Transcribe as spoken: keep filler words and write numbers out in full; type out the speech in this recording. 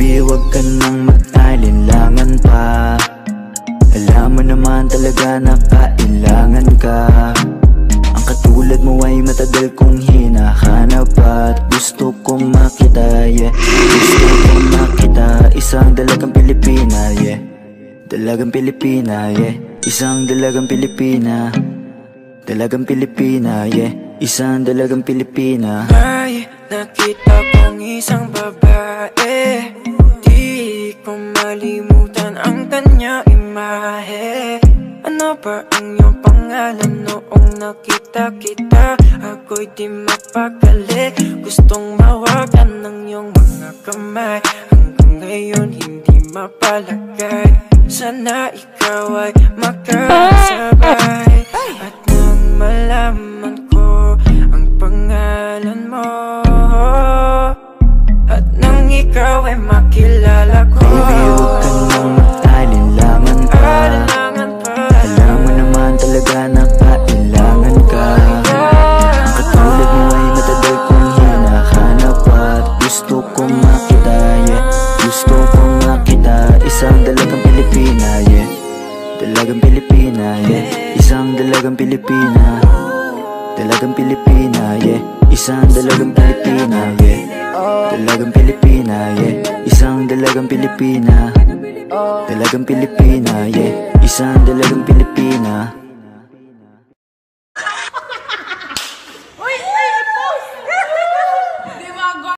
Baby, wag ka nang mag-alinlangan pa. Alam mo naman talaga na kailangan ka. Ang katulad mo ay matagal kong hinahanap at gusto kong makita, yeah. Gusto kong makita, isang dalagang Pilipina, yeah. Dalagang Pilipina, yeah. Isang dalagang Pilipina. Dalagang Pilipina, yeah. Isang dalagang Pilipina. May nakita kong isang babae, di ko malimutan ang kanya imahe. Ano ba ang iyong pangalan noong nakita kita? Ako'y di mapakali, gustong mawakan ng iyong mga kamay. Hanggang ngayon hindi mapalagay, sana ikaw ay makasabay. At nang malaman ko ang pangalan mo, at nang ikaw ay makilala ko, baby, huwag ka nang mag-alinlangan pa. Alam mo naman talaga na kailangan ka. Ang katulad mo ay matagal kong hinahanap at gusto kong makita, yeah. Gusto kong makita, isang dalagang Pilipina, yeah. Dalagang Pilipina, yeah. Isang dalagang Pilipina. Dalagang Pilipina, yeah. Isang dalagang Pilipina, yeah. Dalagang Pilipina, yeah. Isang dalagang Pilipina. Dalagang Pilipina, yeah. Isang dalagang Pilipina.